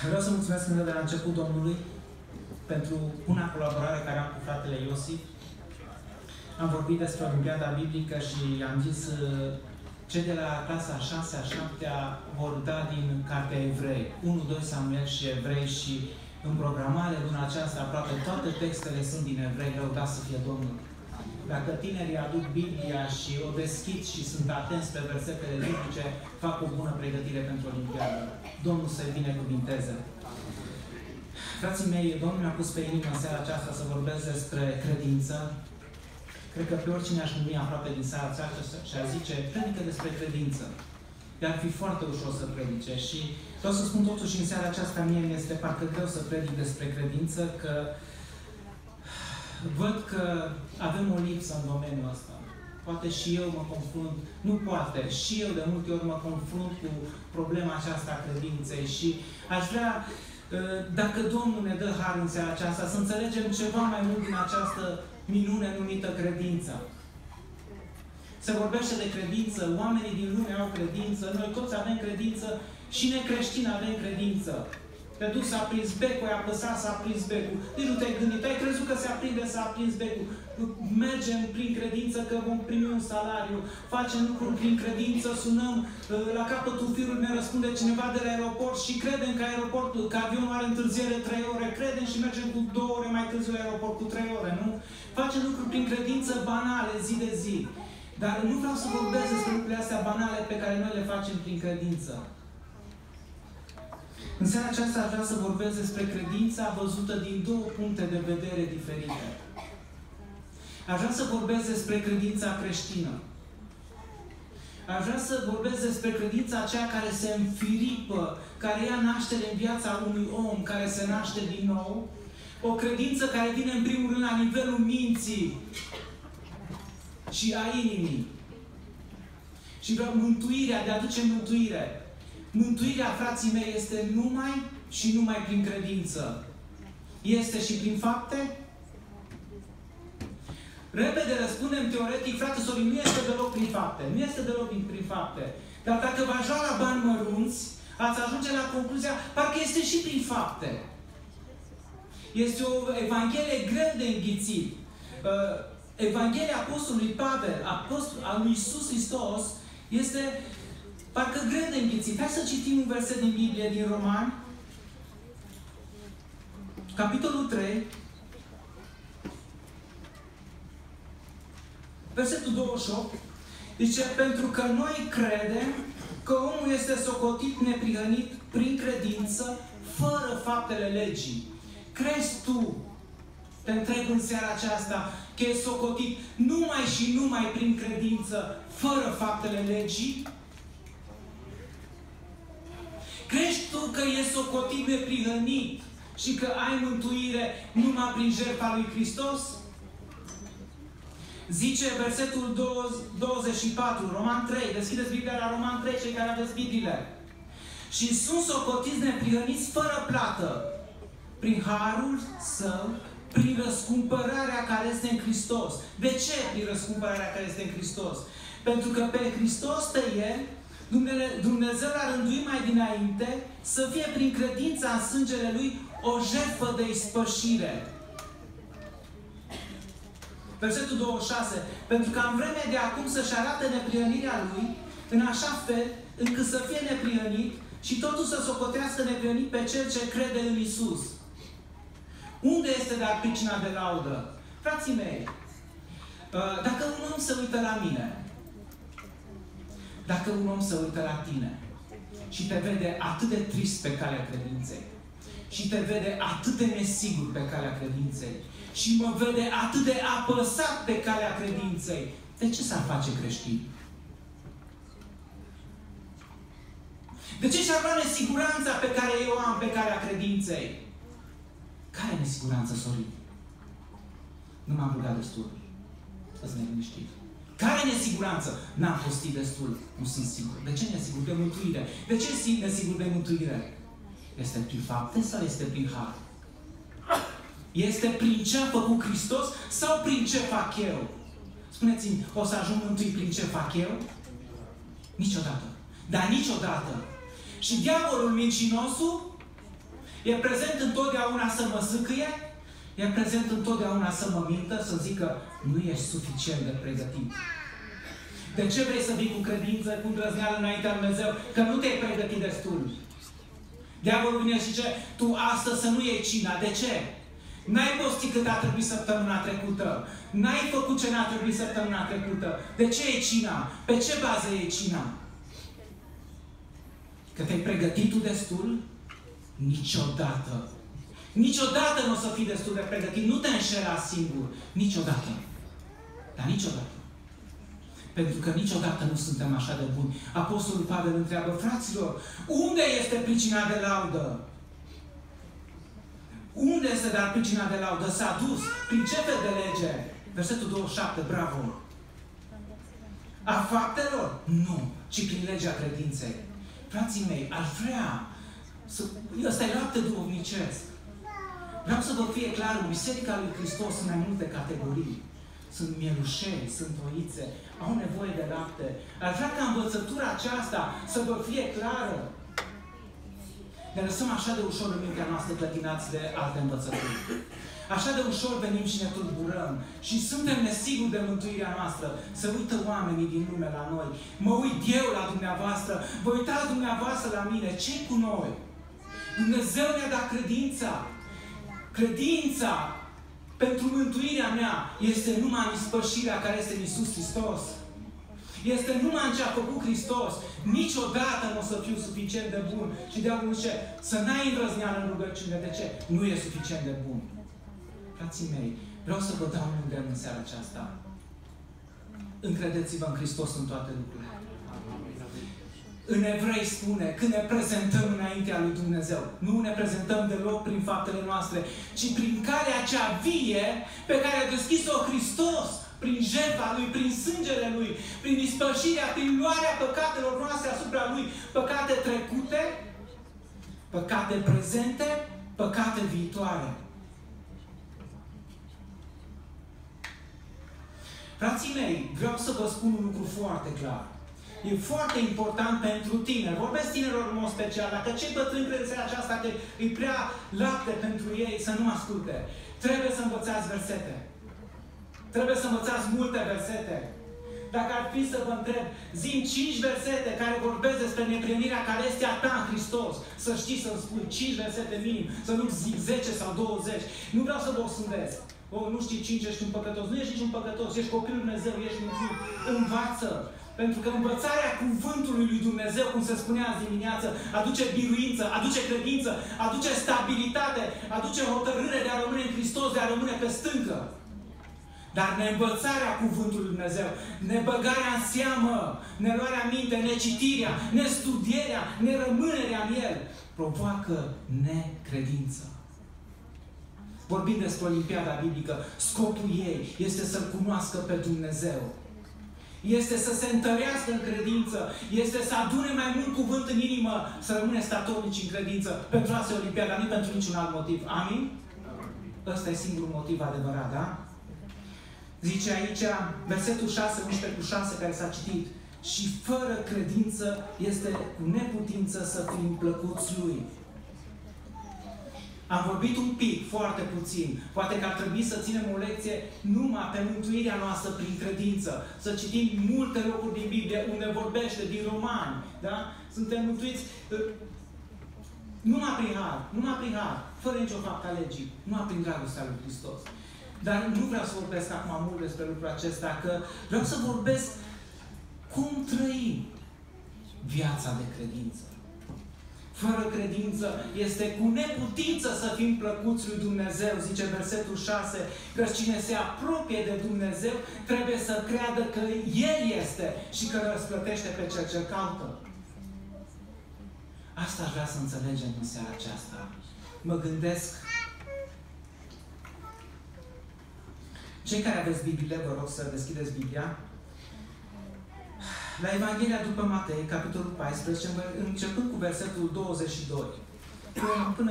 Vreau să mulțumesc încă de la început Domnului pentru buna colaborare care am cu fratele Iosif. Am vorbit despre Olimpiada Biblică și am zis cei de la clasa 6-a, 7-a vor da din cartea Evrei. 1, 2 Samuel și Evrei și în programare luna aceasta aproape toate textele sunt din Evrei, lăudați să fie Domnul. Dacă tinerii aduc Biblia și o deschid și sunt atenți pe versetele biblice, fac o bună pregătire pentru Olimpiadă. Domnul să-i binecuvinteze. Frații mei, Domnul mi-a pus pe inimă în seara aceasta să vorbesc despre credință. Cred că pe oricine aș numi aproape din seara aceasta și a zice, predică despre credință. I-ar fi foarte ușor să predice și vreau să spun totuși în seara aceasta mie mi-este parcă greu să predic despre credință, că văd că avem o lipsă în domeniul ăsta. Poate și eu mă confrunt, nu poate, și eu de multe ori mă confrunt cu problema aceasta a credinței și aș vrea, dacă Domnul ne dă har în seara aceasta, să înțelegem ceva mai mult din această minune numită credință. Se vorbește de credință, oamenii din lume au credință, noi toți avem credință și necreștini avem credință. Te duci să aprins becul, ai apăsat să aprins becul. Nici nu te-ai gândit, ai crezut că se aprinde să aprins becul. Mergem prin credință că vom primi un salariu, facem lucruri prin credință, sunăm la capătul firului, ne răspunde cineva de la aeroport și credem că aeroportul, că avionul are întârziere 3 ore, credem și mergem cu 2 ore mai târziu la aeroport, cu 3 ore, nu? Facem lucruri prin credință banale, zi de zi. Dar nu vreau să vorbesc despre lucrurile astea banale pe care noi le facem prin credință. În seara aceasta aș vrea să vorbesc despre credința văzută din două puncte de vedere diferite. Aș vrea să vorbesc despre credința creștină. Aș vrea să vorbesc despre credința aceea care se înfiripă, care ia naștere în viața unui om, care se naște din nou. O credință care vine în primul rând la nivelul minții și a inimii. Și vreau mântuirea, de a aduce mântuire. Mântuirea, frații mei, este numai și numai prin credință. Este și prin fapte? Repede răspundem teoretic, frate Sorin, nu este deloc prin fapte. Nu este deloc prin fapte. Dar dacă v-aș lua la bani mărunți, ați ajunge la concluzia, parcă este și prin fapte. Este o evanghelie greu de înghițit. Evanghelia Apostolului Pavel, al lui Iisus Hristos, este parcă greu de înghițit. Hai să citim un verset din Biblie, din Romani. Capitolul 3. Versetul 28. Zice, pentru că noi credem că omul este socotit neprihănit prin credință, fără faptele legii. Crezi tu, te întreb în seara aceasta, că e socotit numai și numai prin credință, fără faptele legii? Crezi tu că e socotit neprihănit și că ai mântuire numai prin jertfa lui Hristos? Zice versetul 24, Roman 3, deschideți Biblia la Roman 3, cei care aveți Bibliile. Și sunt socotiți neprihăniți fără plată, prin harul său, prin răscumpărarea care este în Hristos. De ce prin răscumpărarea care este în Hristos? Pentru că pe Hristos tăie, Dumnezeu l-a rânduit mai dinainte să fie prin credința în sângele Lui o jertfă de ispășire. Versetul 26. Pentru că în vremea de acum să-și arate neprihănirea Lui, în așa fel încât să fie neprihănit și totul să socotească neprihănit pe Cel ce crede în Iisus. Unde este dar pricina de laudă? Frații mei, dacă un om se uită la mine, dacă un om se uită la tine și te vede atât de trist pe calea credinței și te vede atât de nesigur pe calea credinței și mă vede atât de apăsat pe calea credinței, de ce s-ar face creștin? De ce și-ar vrea nesiguranța pe care eu am pe calea credinței? Care e nesiguranța, Sorin? Nu m-am rugat destul. Să ne liniștit. Care e nesiguranță? N-am postit destul. Nu sunt sigur. De ce nesigur? De mântuire. De ce simt nesigur de mântuire? Este prin fapte sau este prin har? Este prin ce a făcut Hristos sau prin ce fac eu? Spuneți-mi, o să ajung mântuit prin ce fac eu? Niciodată. Dar niciodată. Și diavolul mincinosul E prezent întotdeauna să mă sâcâie? E prezent întotdeauna să mă mintă, să zică, nu ești suficient de pregătit. De ce vrei să vii cu credință, cu îndrăzneală înaintea lui Dumnezeu? Că nu te-ai pregătit destul. Diavolul vine și zice, tu astăzi să nu iei cina. De ce? N-ai postit cât a trebuit săptămâna trecută. N-ai făcut ce n-a trebuit săptămâna trecută. De ce e cina? Pe ce bază e cina? Că te-ai pregătit tu destul? Niciodată. Niciodată nu o să fii destul de pregătit. Nu te înșela singur. Niciodată. Dar niciodată. Pentru că niciodată nu suntem așa de buni. Apostolul Pavel întreabă, fraților, unde este pricina de laudă? Unde este dar pricina de laudă? S-a dus. Prin ce fel de lege? Versetul 27, bravo. A faptelor? Nu. Ci prin legea credinței. Frații mei, aș vrea ăsta e lapte duhovnicesc. Vreau să vă fie clar, în Biserica lui Hristos sunt mai multe categorii. Sunt mielușei, sunt oițe, au nevoie de lapte. Aș vrea ca învățătura aceasta să vă fie clară. Ne lăsăm așa de ușor în mintea noastră clătinați de alte învățături. Așa de ușor venim și ne tulburăm. Și suntem nesiguri de mântuirea noastră. Se uită oamenii din lume la noi. Mă uit eu la dumneavoastră. Vă uitați dumneavoastră la mine. Ce-i cu noi? Dumnezeu ne-a dat credința. Credința pentru mântuirea mea este numai în ispășirea care este în Iisus Hristos. Este numai în ce a făcut Hristos. Niciodată nu o să fiu suficient de bun. Și de-abia zice, să n-ai îndrăzneală în rugăciune. De ce? Nu e suficient de bun. Frații mei, vreau să vă dau un îndemn în seara aceasta. Încredeți-vă în Hristos în toate lucrurile. În Evrei spune, când ne prezentăm înaintea lui Dumnezeu, nu ne prezentăm deloc prin faptele noastre, ci prin calea cea vie pe care a deschis-o Hristos, prin jertfa Lui, prin sângele Lui, prin ispășirea, prin luarea păcatelor noastre asupra Lui, păcate trecute, păcate prezente, păcate viitoare. Frații mei, vreau să vă spun un lucru foarte clar. E foarte important pentru tineri. Vorbesc tinerilor în mod special. Dacă cei bătrâni cred în seara aceasta că e prea lapte pentru ei, să nu asculte. Trebuie să învățați versete. Trebuie să învățați multe versete. Dacă ar fi să vă întreb, zi-mi 5 versete care vorbesc despre neprihănirea care este a ta în Hristos. Să știi să-mi spui 5 versete minim, să nu zic 10 sau 20. Nu vreau să vă osândesc. O, nu știi 5, ești un păcătos. Nu ești nici un păcătos, ești copilul lui Dumnezeu, ești un fiu. Învață. Pentru că învățarea cuvântului lui Dumnezeu, cum se spunea azi dimineață, aduce biruință, aduce credință, aduce stabilitate, aduce hotărâre de a rămâne în Hristos, de a rămâne pe stâncă. Dar neînvățarea cuvântului lui Dumnezeu, nebăgarea în seamă, neluarea minte, necitirea, nestudierea, nerămânerea în El, provoacă necredință. Vorbind despre Olimpiada Biblică, scopul ei este să-L cunoască pe Dumnezeu. Este să se întărească în credință. Este să adune mai mult cuvânt în inimă, să rămâne statornici în credință. Pentru asta e Olimpiada, nu pentru niciun alt motiv. Amin? Ăsta e singurul motiv adevărat, da? Zice aici, versetul 6, 11 cu 6, care s-a citit. Și fără credință este cu neputință să fim plăcuți Lui. Am vorbit un pic, foarte puțin. Poate că ar trebui să ținem o lecție numai pe mântuirea noastră prin credință. Să citim multe locuri din Biblie unde vorbește, din Romani. Da? Suntem mântuiți numai prin har, numai prin har, fără nicio faptă a legii, numai prin dragostea lui Hristos. Dar nu vreau să vorbesc acum mult despre lucrul acesta, că vreau să vorbesc cum trăim viața de credință. Fără credință este cu neputință să fim plăcuți lui Dumnezeu, zice versetul 6, că cine se apropie de Dumnezeu trebuie să creadă că El este și că răsplătește pe cel ce caută. Asta aș vrea să înțelegem în seara aceasta. Mă gândesc. Cei care aveți Biblie, vă rog să deschideți Biblia. La Evanghelia după Matei, capitolul 14, începând cu versetul 22, până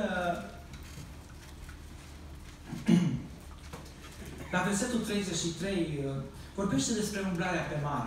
la versetul 33, vorbește despre umblarea pe mare.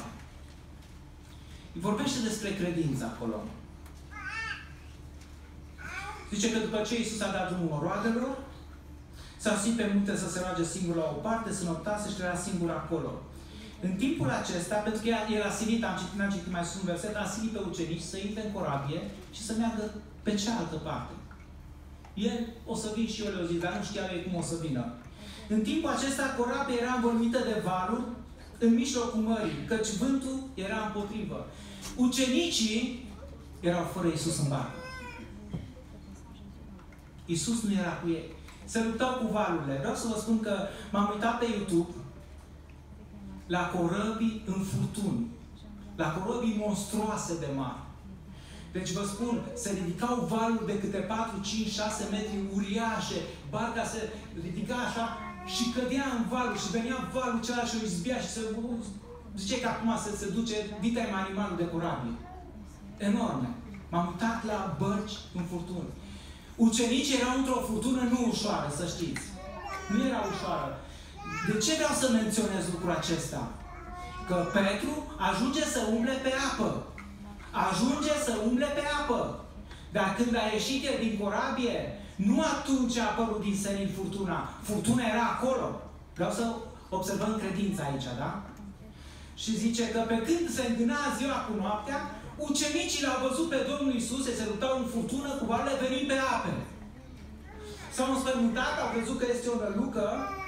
Vorbește despre credință acolo. Zice că după ce Iisus a dat drumul roadelor, s-a suit pe munte să se roage singur la o parte, să noptase și trebuia singur acolo. În timpul acesta, pentru că el a silit, am citit mai sus un verset, a silit pe ucenici să intre în corabie și să meargă pe cealaltă parte. El o să vin și eu le-o zis, dar nu știau ei cum o să vină. În timpul acesta, corabia era învăluită de valuri în mijlocul mării, căci vântul era împotrivă. Ucenicii erau fără Iisus în barcă. Iisus nu era cu ei. Se luptau cu valurile. Vreau să vă spun că m-am uitat pe YouTube la corăbii în furtuni. La corăbii monstruoase de mare. Deci vă spun, se ridicau valuri de câte 4, 5, 6 metri uriașe. Barca se ridica așa și cădea în valuri și venea valul celălalt și o izbia și se zice că acum se duce dita mai animalul de corabie. Enorme. M-am uitat la bărci în furtuni. Ucenicii erau într-o furtună nu ușoară, să știți. Nu era ușoară. De ce vreau să menționez lucrul acesta? Că Petru ajunge să umble pe apă. Ajunge să umble pe apă. Dar când a ieșit el din corabie, nu atunci a apărut din senin furtuna. Furtuna era acolo. Vreau să observăm credința aici, da? Și zice că pe când se îngâna ziua cu noaptea, ucenicii l-au văzut pe Domnul Iisus, se luptau în furtună cu valurile venind pe ape. S-au înspăimântat, au crezut că este o nălucă.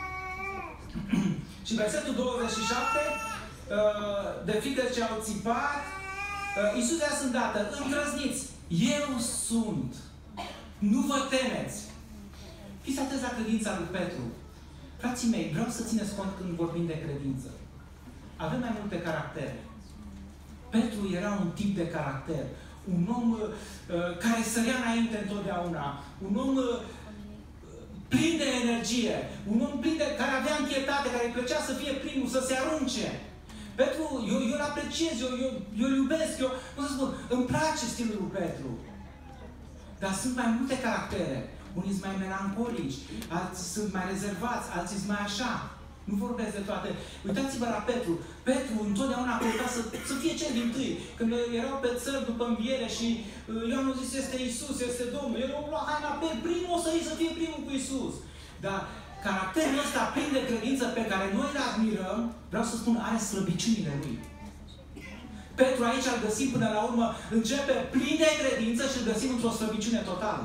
Și versetul 27, de frică ce au țipat, Iisus le-a îndată, îndrăzniți, eu sunt, nu vă temeți. Fiți atenți la credința lui Petru. Frații mei, vreau să țineți cont când vorbim de credință. Avem mai multe caractere. Petru era un tip de caracter. Un om care sărea înainte întotdeauna. Un om plin de energie. Un om plin de... care avea anchietate, care îi plăcea să fie primul, să se arunce. Petru, eu îl apreciez, eu îl iubesc, cum să spun, îmi place stilul lui Petru. Dar sunt mai multe caractere. Unii sunt mai melancolici, alții sunt mai rezervați, alții sunt mai așa. Nu vorbesc de toate. Uitați-vă la Petru. Petru întotdeauna a căutat să fie cel dintâi. Când erau pe țări după înviere și Ioan a zis, este Iisus, este Domnul. El a luat haina pe primul, o să fie primul cu Iisus. Dar caracterul ăsta plin de credință pe care noi îl admirăm, vreau să spun, are slăbiciunile lui. Petru aici îl găsim până la urmă, începe plin de credință și îl găsim într-o slăbiciune totală.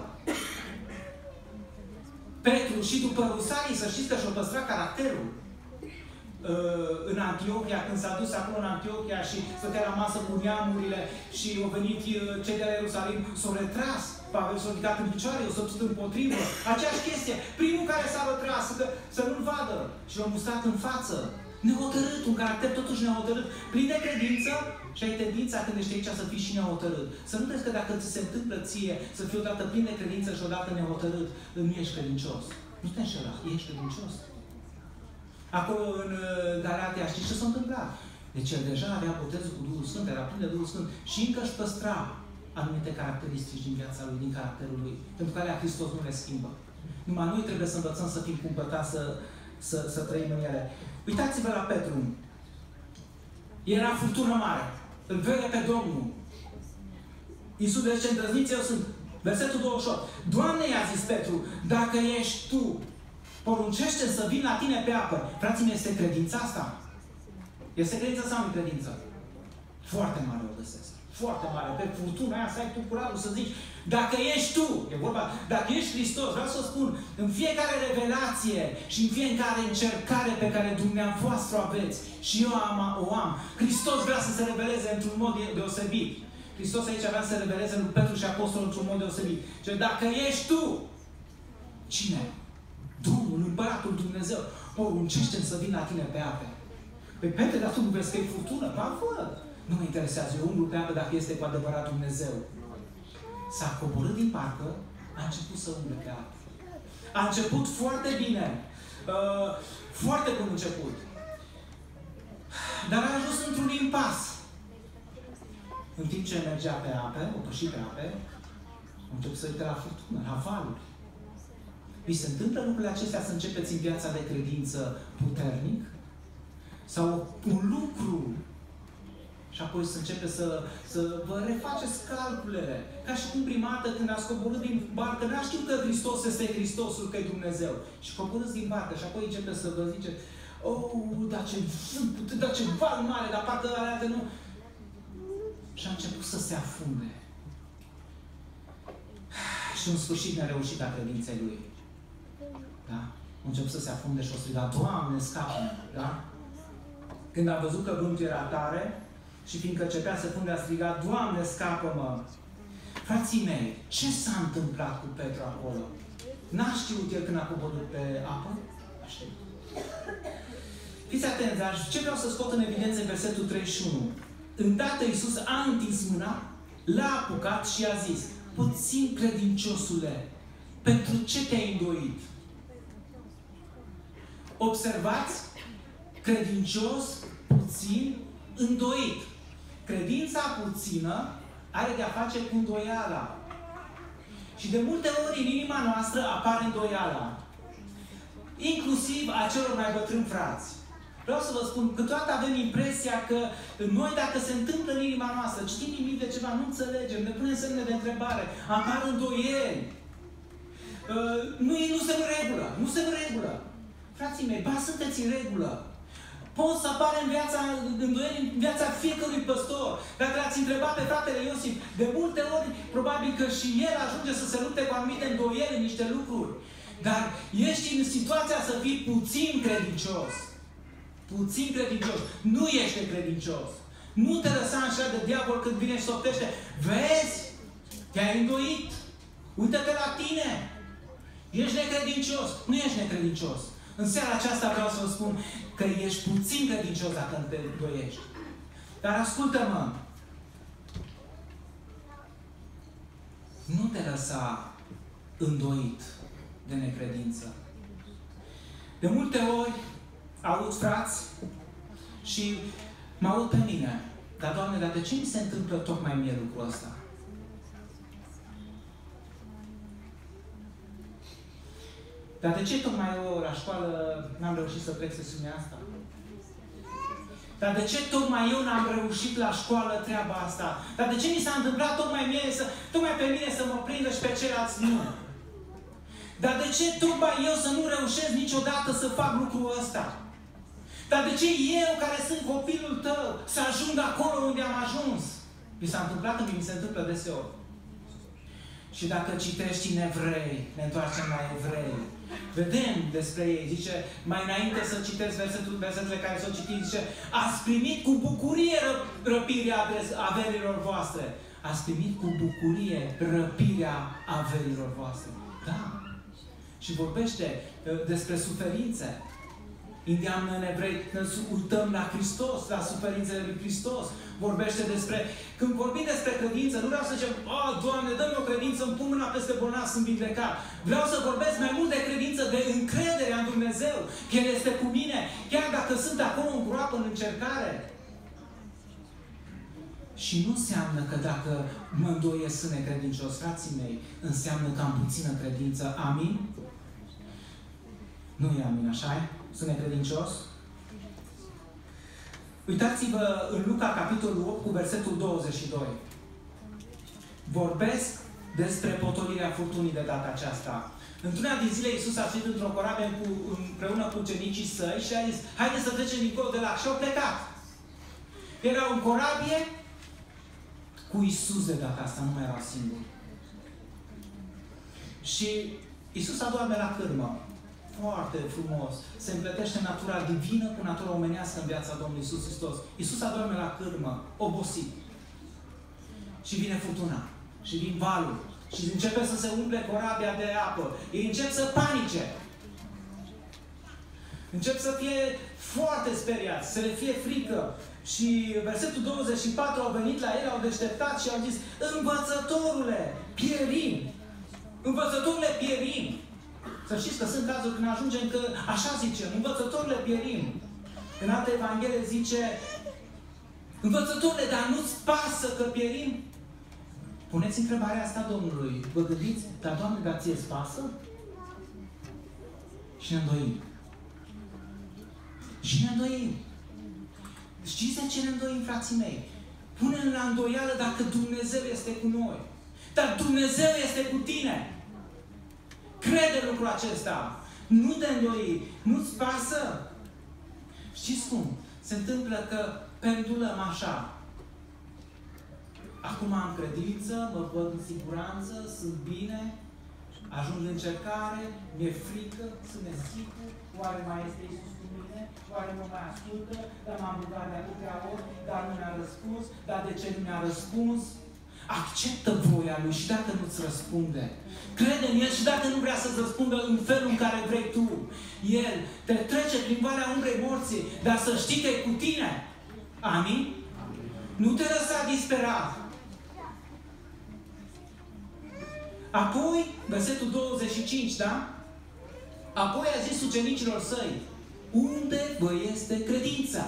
Petru și după Rusalii, să știți că și-a păstrat caracterul. În Antiochia, când s-a dus acolo în Antiochia și stătea la masă cu neamurile și au venit cei de la Ierusalim, s-au retras. Pavel s-a ridicat în picioare, s-a pus împotrivă. Aceeași chestie. Primul care s-a retras, să nu-l vadă. Și l-a mustrat în față. Nehotărât, un caracter totuși nehotărât, plin de credință și ai tendința când ești aici să fii și nehotărât. Să nu crezi că dacă ți se întâmplă ție să fii odată plin de credință și odată nehotărât, nu ești credincios. Nu te înșela, ești credincios. Acolo în Galatia, știți ce s-a întâmplat? Deci el deja avea botezul cu Duhul Sfânt, era plin de Duhul Sfânt și încă își păstra anumite caracteristici din viața lui, din caracterul lui. Pentru că alea Hristos nu le schimbă. Numai noi trebuie să învățăm să fim cumpătați, să trăim în ele. Uitați-vă la Petru. Era furtună mare. Îl vede pe Domnul. Iisus zice, îndrăzniți, eu sunt. Versetul 28. Doamne, i-a zis Petru, dacă ești tu, poruncește să vin la tine pe apă. Frații mei, este credința asta? Este credință sau nu credință? Foarte mare o găsesc. Foarte mare. Pe furtuna aia să ai tu curajul să zici, dacă ești tu, e vorba, dacă ești Hristos, vreau să spun, în fiecare revelație și în fiecare încercare pe care dumneavoastră o aveți, și eu o am, Hristos vrea să se reveleze într-un mod deosebit. Hristos aici vrea să se reveleze lui Petru și Apostolul într-un mod deosebit. Și dacă ești tu, cine? Domnul, Împăratul Dumnezeu, poruncește-mi să vin la tine pe ape. Păi Petre, dar tu nu vezi că e furtună? Ba, văd. Nu mă interesează, eu umblu pe apă dacă este cu adevărat Dumnezeu. S-a coborât din parcă, a început să umble pe apă. A început foarte bine. Foarte bun început. Dar a ajuns într-un impas. În timp ce mergea pe ape, o pășit pe ape, a început să uite la furtună, la valuri. Vi se întâmplă lucrurile acestea să începeți în viața de credință puternic? Sau un lucru Și apoi să începe să vă refaceți calculele. Ca și cum prima dată când ați coborât din barcă, n-a știut că Hristos este Hristosul, că e Dumnezeu. Și coborâți din barcă și apoi începe să vă zice, oh, dar ce vânt, dar ce val mare, dar parcă alea nu. Și a început să se afunde. Și în sfârșit ne-a reușit a credinței lui. Da? A început să se afunde și o striga, Doamne, scapă-mă! Da? Când a văzut că vântul era tare și fiindcă începea să funde, a strigat, Doamne, scapă-mă! Frații mei, ce s-a întâmplat cu Petru acolo? N-a știut el când a coborât pe apă? Aștept. Fiți atenți, dar ce vreau să scot în evidență în versetul 31? Îndată Iisus a întins mâna, l-a apucat și a zis, puțin credinciosule, pentru ce te-ai îndoit? Observați, credincios, puțin, îndoit. Credința puțină are de-a face cu îndoiala. Și de multe ori în inima noastră apare îndoiala. Inclusiv a celor mai bătrâni frați. Vreau să vă spun, câteodată avem impresia că noi, dacă se întâmplă în inima noastră, citim nimic de ceva, nu înțelegem, ne punem semne de întrebare, apar îndoieli. Nu se în regulă, nu se în regulă. Frații mei, ba, sunteți în regulă. Pot să apară îndoieli în viața fiecărui păstor. Dacă l-ați întrebat pe fratele Iosif, de multe ori, probabil că și el ajunge să se lupte cu anumite îndoieli în niște lucruri. Dar ești în situația să fii puțin credincios. Puțin credincios. Nu ești necredincios. Nu te lăsa așa de diavol când vine și soptește. Vezi? Te-ai îndoit. Uită-te la tine. Ești necredincios. Nu ești necredincios. În seara aceasta vreau să vă spun că ești puțin credincios dacă te îndoiești. Dar ascultă-mă. Nu te lăsa îndoit de necredință. De multe ori aud frați și mă aud pe mine. Dar, Doamne, dar de ce mi se întâmplă tocmai mie lucrul ăsta? Dar de ce tocmai eu la școală n-am reușit să trec sesiunea asta? Dar de ce tocmai eu n-am reușit la școală treaba asta? Dar de ce mi s-a întâmplat tocmai pe mine să mă prindă și pe ceilalți nu? Dar de ce tocmai eu să nu reușesc niciodată să fac lucrul ăsta? Dar de ce eu, care sunt copilul tău, să ajung acolo unde am ajuns? Mi s-a întâmplat, mi se întâmplă deseori. Și dacă citești în Evrei, ne întoarcem la Evrei, vedem despre ei. Zice, mai înainte să citesc versetele care s-au citit, zice, ați primit cu bucurie răpirea averilor voastre. Ați primit cu bucurie răpirea averilor voastre. Da. Și vorbește despre suferințe. Îndeamnă în Evrei, ne uităm la Hristos, la suferințele lui Hristos. Vorbește despre... Când vorbim despre credință, nu vreau să zicem, Doamne, dă-mi o credință, îmi pun mâna peste bolnav, sunt vindecat. Vreau să vorbesc mai mult de credință, de încredere în Dumnezeu, că El este cu mine, chiar dacă sunt acolo în groapă, în încercare. Și nu înseamnă că dacă mă îndoiesc sunt necredincios, frații mei, înseamnă că am puțină credință. Amin? Nu e amin, așa-i? Sunt necredincios? Uitați-vă în Luca, capitolul 8, cu versetul 22. Vorbesc despre potolirea furtunii de data aceasta. Într-una din zile, Iisus a ședit într-o corabie împreună cu ucenicii săi și a zis, haideți să trecem dincolo de lac. Și au plecat. Erau în corabie cu Iisus de data asta, nu mai erau singuri. Și Iisus adorme la cârmă. Foarte frumos. Se împletește natura divină cu natura omenească în viața Domnului Iisus Hristos. Iisus adorme la cârmă, obosit. Și vine furtuna. Și vin valul. Și începe să se umple corabia de apă. Ei încep să panice. Încep să fie foarte speriați, să le fie frică. Și versetul 24 au venit la el, au deșteptat și au zis, învățătorule, pierim! Învățătorule, pierim! Să știți că sunt cazuri când ajungem că, așa zicem, învățătorile pierim. În alte evanghelie zice, învățătorile, dar nu-ți pasă că pierim? Puneți întrebarea asta Domnului. Vă gândiți, dar Doamne, dar ție-ți pasă? Și ne îndoim. Și ne îndoim. Știți de ce ne îndoim, frații mei? Pune-l la îndoială dacă Dumnezeu este cu noi. Dar Dumnezeu este cu tine. Crede lucrul acesta. Nu te îndoi. Nu-ți pasă. Știți cum? Se întâmplă că pendulăm așa. Acum am credință, mă văd în siguranță, sunt bine, ajung în încercare, mi-e frică, sunt nezică, oare mai este Iisus cu mine? Oare mă mai ascultă? Dar m-am rugat de atâtea ori, dar nu mi-a răspuns, dar de ce nu mi-a răspuns? Acceptă voia Lui și dacă nu-ți răspunde, crede în El și dacă nu vrea să-ți răspundă în felul în care vrei tu, El te trece prin valea umbrei morții, dar să știi că e cu tine. Amin? Nu te lăsa disperat. Apoi, versetul 25, da? Apoi a zis ucenicilor săi, unde vă este credința?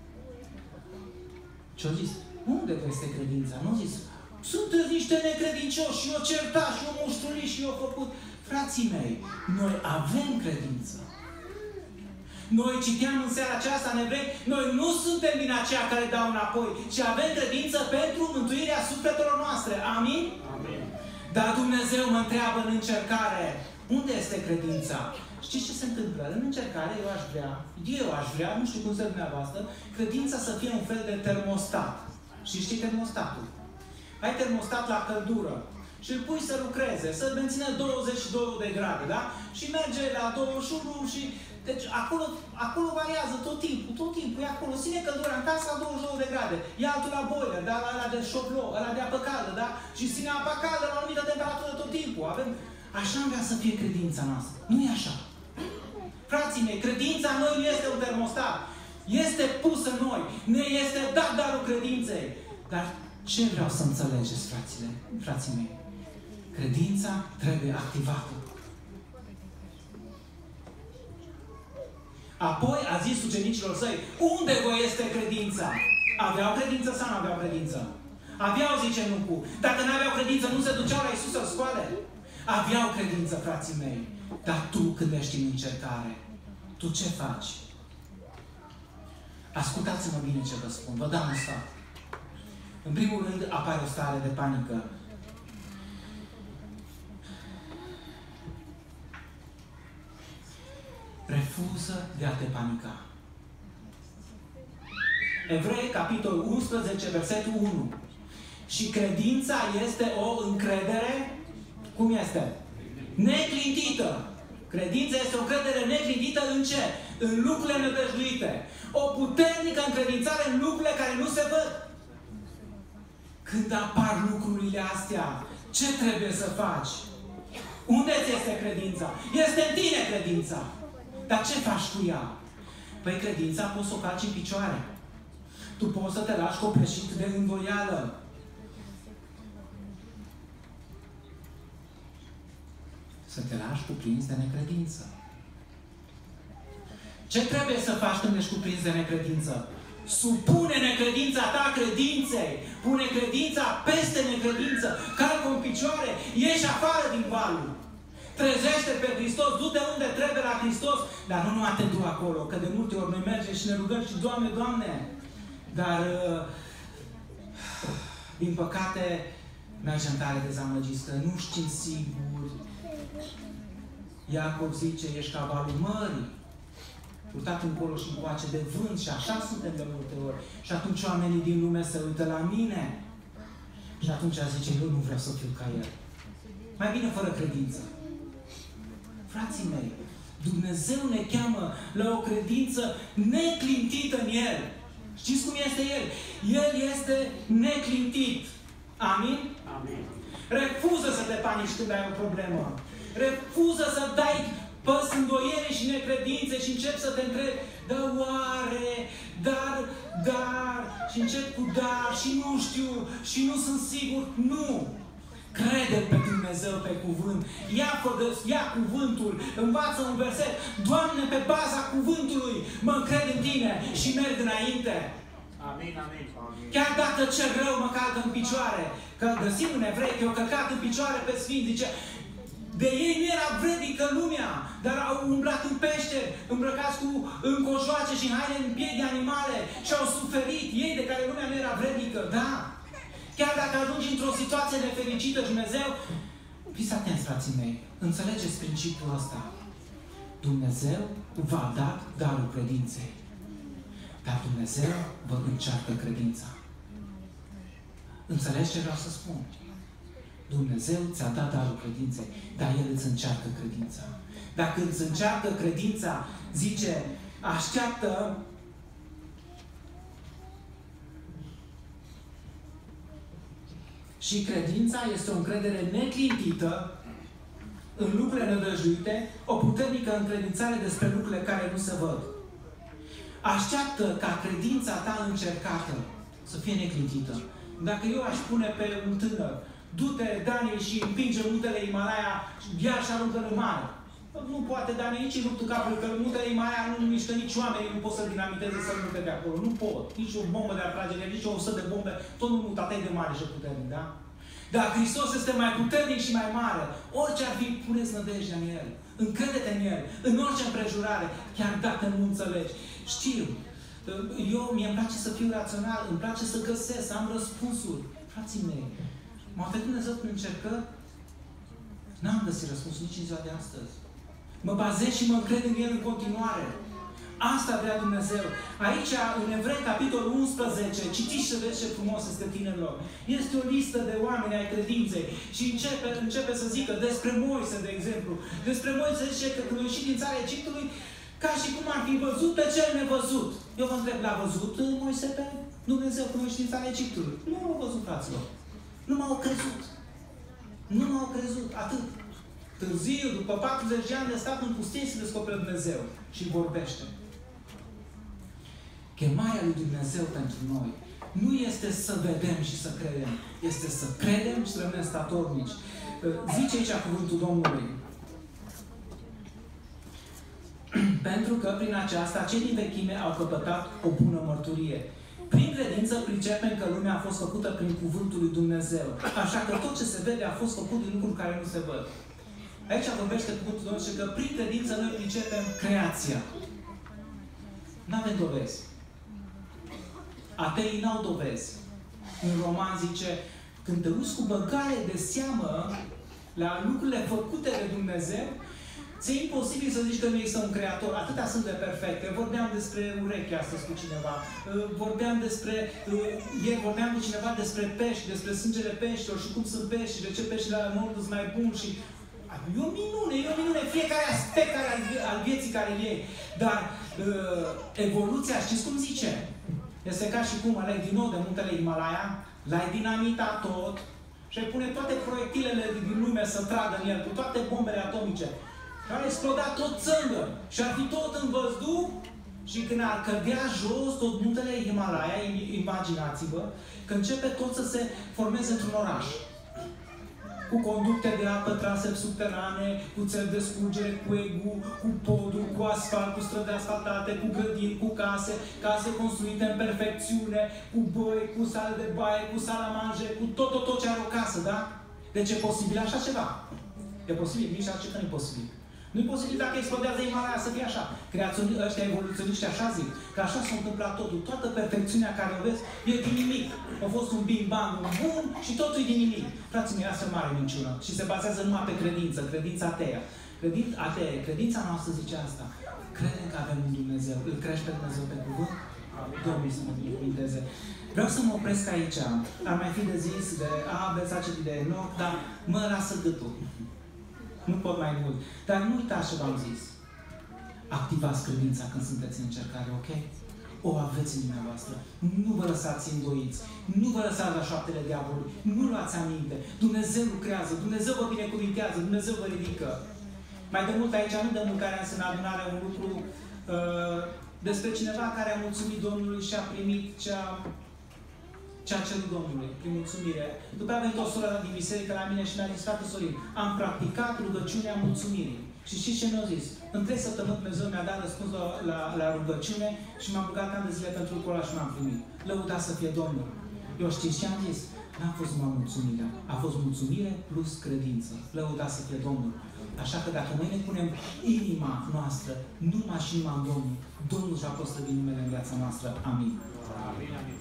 Ce-au zis? Unde vă este credința? Nu au zis, sunteți niște necredincioși și eu certat și eu muștrulit și eu făcut. Frații mei, noi avem credință. Noi citeam în seara aceasta în Evrei, noi nu suntem din aceia care dau înapoi, ci avem credință pentru mântuirea sufletelor noastre. Amin? Amin. Dar Dumnezeu mă întreabă în încercare, unde este credința? Știți ce se întâmplă? În încercare eu aș vrea, nu știu cum se dumneavoastră, credința să fie un fel de termostat. Și știi termostatul? Ai termostat la căldură și îl pui să lucreze, să mențină 22 de grade, da? Și merge la 21 și... Deci acolo variază tot timpul e acolo. Ține căldura în casă la 22 de grade. Ia altul la boiler, da? Ăla de șoplo, ăla de apă caldă, da? Și ține apa caldă la o anumită temperatură tot timpul. Așa vrea să fie credința noastră. Nu e așa. Frații mei, credința în noi nu este un termostat. Este pus în noi. Ne este dat darul credinței. Dar ce vreau să înțelegeți, frații mei? Credința trebuie activată. Apoi a zis ucenicilor săi, unde vă este credința? Aveau credință sau nu aveau credință? Aveau, zice Nucu. Dacă nu aveau credință, nu se duceau la Iisus să-L scoale? Aveau credință, frații mei. Dar tu, când ești în încercare, tu ce faci? Ascultați-mă bine ce vă spun. Vă dau un sfat. În primul rând, apare o stare de panică. Refuză de a te panica. Evrei, capitolul 11, versetul 1. Și credința este o încredere, cum este? Neclintită. Credința este o încredere neclintită în ce? În lucrurile nedăjduite. O puternică încredințare în lucrurile care nu se văd. Când apar lucrurile astea, ce trebuie să faci? Unde ți este credința? Este în tine credința. Dar ce faci cu ea? Păi credința poți să o calci în picioare. Tu poți să te lași copleșit de îndoială. Să te lași cuprins de necredință. Ce trebuie să faci când ești cuprins de necredință? Supune necredința ta credinței. Pune credința peste necredință. Calcă în picioare. Ieși afară din valul. Trezește pe Hristos, du-te unde trebuie la Hristos, dar nu numai te du acolo, că de multe ori noi mergem și ne rugăm și Doamne, Doamne, dar din păcate mergem tare dezamăgiți, că nu știm sigur. Iacov zice, ești ca valul mării, purtat încolo și încoace de vânt și așa suntem de multe ori. Și atunci oamenii din lume se uită la mine și atunci zice, eu nu vreau să fiu ca el. Mai bine fără credință. Frații mei, Dumnezeu ne cheamă la o credință neclintită în El. Știți cum este El? El este neclintit. Amin? Amin. Refuză să te panici când ai o problemă. Refuză să dai păs îndoiere și necredințe și începi să te întrebi, dar oare, dar, și încep cu dar, și nu știu, și nu sunt sigur. Nu! Crede pe Dumnezeu pe cuvânt. Ia cuvântul. Învață un verset. Doamne, pe baza cuvântului mă încred în Tine și merg înainte. Amin, amin. Chiar dacă cer rău mă calcă în picioare. Că găsim în Evrei că eu călcat în picioare pe Sfinți. Zice, De ei nu era vrednică lumea, dar au umblat în peșteri, îmbrăcați cu încojoace și în haine în piei de animale și au suferit ei de care lumea nu era vrednică. Da! Chiar dacă ajungi într-o situație nefericită, Dumnezeu, fiți atenți, frații mei, înțelegeți principiul ăsta. Dumnezeu v-a dat darul credinței, dar Dumnezeu vă încearcă credința. Înțelegi ce vreau să spun? Dumnezeu ți-a dat darul credinței, dar El îți încearcă credința. Dacă îți încearcă credința, zice, așteaptă și credința este o încredere neclintită în lucrurile nădăjduite, o puternică încredințare despre lucrurile care nu se văd. Așteaptă ca credința ta încercată să fie neclintită. Dacă eu aș pune pe un tânăr, du-te, Daniel, și împinge muntele Himalaya, iar și aruncă în mare. Nu poate, Daniel, nici în ruptul capului, că muntele Himalaya nu mișcă nici oamenii, nu pot să-l dinamiteze să-l multe de acolo. Nu pot. Nici o bombă de atragere, nici o 100 de bombe, tot nu mută, atât de mare și puternic, da? Dar Hristos este mai puternic și mai mare. Orice ar fi, puneți nădejdea în El. Încrede-te în El. În orice împrejurare, chiar dacă nu înțelegi. Știu. Mie-mi place să fiu rațional, îmi place să găsesc, să am răspunsuri. Frații mei, m-a trecut Dumnezeu prin încercări? N-am găsit răspunsul nici în ziua de astăzi. Mă bazez și mă încred în El în continuare. Asta vrea Dumnezeu. Aici, în Evrei, capitolul 11, citiți și vedeți ce frumos este tinerilor. Este o listă de oameni ai credinței și începe să zică despre Moise, de exemplu. Despre Moise zice că când a ieșit din țara Egiptului, ca și cum ar fi văzut pe cel nevăzut. Eu vă întreb, l-a văzut Moise pe Dumnezeu când a ieșit din țara Egiptului? Nu l-au văzut, fraților. Nu m-au crezut. Nu m-au crezut. Atât. Târziu, după 40 de ani de stat în pustie, se descoperă Dumnezeu și vorbește. Chemarea lui Dumnezeu pentru noi nu este să vedem și să credem. Este să credem și să rămânem statornici. Zice aici cuvântul Domnului. Pentru că prin aceasta cei din vechime au căpătat o bună mărturie. Prin credință pricepem că lumea a fost făcută prin cuvântul lui Dumnezeu. Așa că tot ce se vede a fost făcut din lucruri care nu se văd. Aici vorbește cuvântul Domnului și că prin credință noi pricepem creația. N-avem dovezi. Ateii n-au dovezi. În Roman zice, când te uiți cu băgare de seamă la lucrurile făcute de Dumnezeu, ți-e imposibil să zici că nu există un creator. Atâta sunt de perfecte. Vorbeam despre ureche astăzi cu cineva. Ieri vorbeam cu cineva despre pești, despre sângele peștilor și cum sunt pești, de ce peștile la nord sunt mai buni și... E o minune, fiecare aspect al vieții care îl iei. Dar evoluția, știți cum zice? Este ca și cum aleg din nou de muntele Himalaya, l-ai dinamitat tot și ai pune toate proiectilele din lume să tragă în el, cu toate bombele atomice. Și ar exploda tot țângă și ar fi tot în văzduh și când ar cădea jos tot muntele Himalaya, imaginați-vă, că începe tot să se formeze într-un oraș. Cu conducte de apă trase subterane, cu țări de scurgere, cu egu, cu poduri, cu asfalt, cu străzi asfaltate, cu grădini, cu case construite în perfecțiune, cu băi, cu sale de baie, cu salamanje, cu tot ce are o casă, da? Deci e posibil așa ceva. E posibil, nici așa că nu e posibil. Nu e posibil dacă explodează Himalaya să fie așa. Creațiunii ăștia evoluționiști așa zic, că așa s-a întâmplat totul. Toată perfecțiunea care o vezi e din nimic. A fost un bing-bang bun și totul e din nimic. Frații mei, asta e o mare minciună. Și se bazează numai pe credință, credința ateia. Credința noastră zice asta. Credem că avem un Dumnezeu. Îl crești pe Dumnezeu pe cuvânt? Domnul să mă binecuvânteze. Vreau să mă opresc aici. Ar mai fi de zis de bețace de Enoch, dar mă lasă gâtul. Nu pot mai mult. Dar nu uitați ce v-am zis. Activați credința când sunteți în încercare, ok? O aveți în dumneavoastră. Nu vă lăsați îndoiți. Nu vă lăsați la șoaptele diavolului. Nu luați aminte. Dumnezeu lucrează. Dumnezeu vă binecuvintează. Dumnezeu vă ridică. Mai de mult aici, nu de mult care am în adunare un lucru despre cineva care a mulțumit Domnului și a primit ce a cerut Domnului, prin mulțumire. După a venit o soră din biserică la mine și mi-a zis, frate Sorin, am practicat rugăciunea mulțumirii. Și știți ce mi-a zis? În 3 săptămâni Dumnezeu mi-a dat răspuns la rugăciune și m-am rugat ani de zile pentru lucrul ăla și m-am primit. Lăudat să fie Domnul. Eu știți ce am zis? N-a fost numai mulțumirea, a fost mulțumire plus credință. Lăudați să fie Domnul. Așa că dacă noi ne punem inima noastră numai și numai în Domnul, Domnul și-a păstrat din numele în viața noastră. Amin. Amin, amin.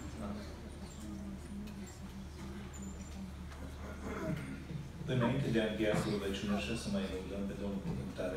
Înainte de a încheia rugăciunea, așa să mai rugăm pe Domnul cu cântare.